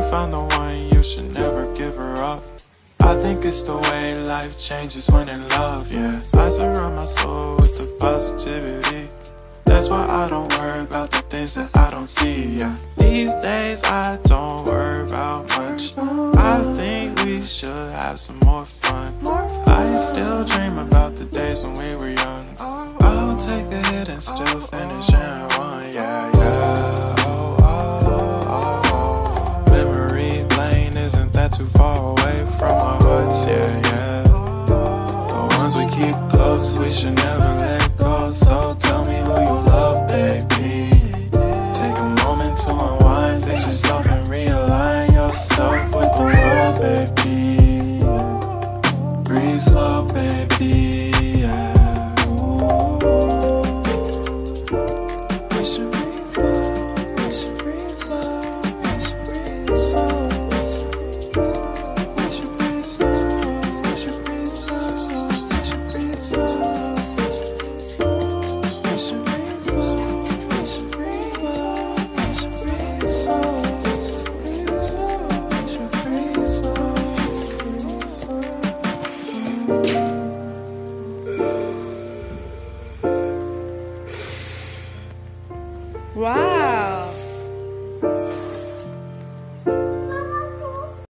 found the one, you should never give her up. I think it's the way life changes when in love, yeah. I surround my soul with the positivity. That's why I don't worry about the things that I don't see, yeah. These days I don't worry about much. I think we should have some more fun. I still dream about the days when we were young. I'll take a hit and still finish in one, yeah, yeah. Oh, oh, oh, oh. Memory lane isn't that too far away from our hearts, yeah, yeah. The ones we keep close, we should never let go. So tell me who you love, baby. Take a moment to unwind, fix yourself and realign yourself with the world, baby.